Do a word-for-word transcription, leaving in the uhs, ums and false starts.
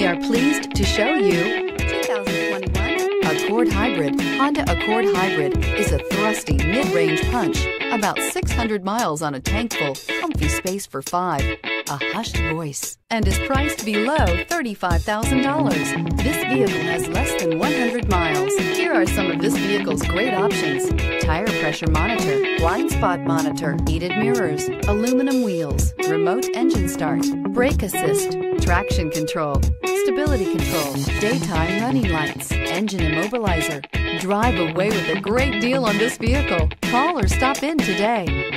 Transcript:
are pleased to show you two thousand twenty-one Accord Hybrid. Honda Accord Hybrid is a thrusty mid-range punch, about six hundred miles on a tank full, comfy space for five, a hushed voice, and is priced below thirty-five thousand dollars. This vehicle has less than one hundred miles. Here are some of this vehicle's great options: tire pressure monitor, blind spot monitor, heated mirrors, aluminum wheels, remote engine start, brake assist, traction control, stability control, daytime running lights, engine immobilizer. Drive away with a great deal on this vehicle. Call or stop in today.